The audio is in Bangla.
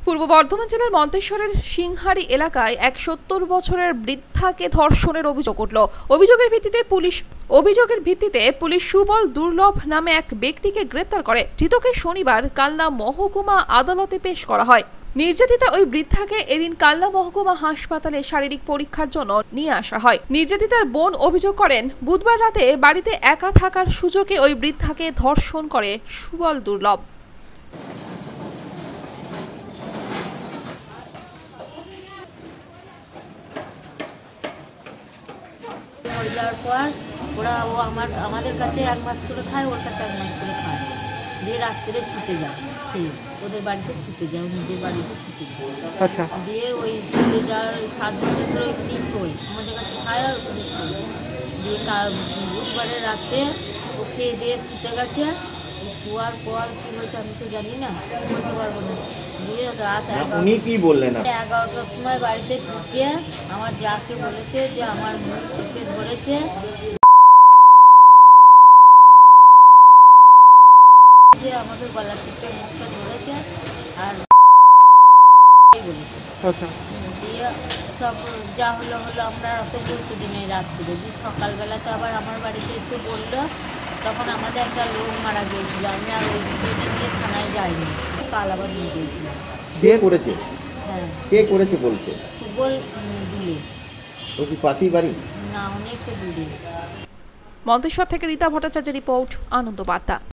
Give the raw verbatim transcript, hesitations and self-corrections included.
পূর্ব বর্ধমান জেলার মন্তেশ্বরের সিংহারি এলাকায় এক সত্তর বছরের বৃদ্ধাকে ধর্ষণের অভিযোগ উঠল। অভিযোগের ভিত্তিতে পুলিশ অভিযোগের ভিত্তিতে পুলিশ সুবল দুর্লভ নামে এক ব্যক্তিকে গ্রেপ্তার করে। ধৃতকে শনিবার কালনা মহকুমা আদালতে পেশ করা হয়। নির্যাতিতা ওই বৃদ্ধাকে এদিন কালনা মহকুমা হাসপাতালে শারীরিক পরীক্ষার জন্য নিয়ে আসা হয়। নির্যাতিতার বোন অভিযোগ করেন, বুধবার রাতে বাড়িতে একা থাকার সুযোগে ওই বৃদ্ধাকে ধর্ষণ করে সুবল দুর্লভ। মরে যাওয়ার পর ওরা ও আমার আমাদের কাছে এক মাস করে খায়, ওর কাছে এক মাস করে খায়, দিয়ে রাত্রে শুতে যায়, খেয়ে ওদের বাড়িতে শুতে যায়, নিজের বাড়িতে শুতে যায়। আচ্ছা, দিয়ে ওই শুতে যাওয়ার সাত বছর ধরে ওইখানে শোয়, আমাদের কাছে খায় আর ওখানে শোয়। দিয়ে বুধবারের রাতে ও খেয়ে দিয়ে শুতে গেছে, শোয়ার পর কী হয়েছে আমি তো জানি না, বলতে পারবো না। দিয়ে রাত উনি কি বললেন? এগারোটার সময় বাড়িতে ঢুকে আমার যাকে বলেছে যে আমার মুখ চেপে ধরেছে, যে আমাদের গলা চেপে মুখটা ধরেছে আর বলেছে। দিয়ে সব যা হলো হলো আমরা অত বলতে দিই নাই রাত্রে। দিয়ে সকালবেলাতে আবার আমার বাড়িতে এসে বললো, তখন আমাদের একটা লোক মারা গিয়েছিল, আমি আর ওই বিষয়টা নিয়ে থানায় যাইনি, কাল আবার নিয়ে গিয়েছিলাম। কে করেছে? হ্যাঁ, কে করেছে বলছে? সুবল দুলে। ও কি পাশেই বাড়ি? না, অনেকটা দূরে। মন্তেশ্বর থেকে রীতা ভট্টাচার্যের রিপোর্ট, আনন্দ বার্তা।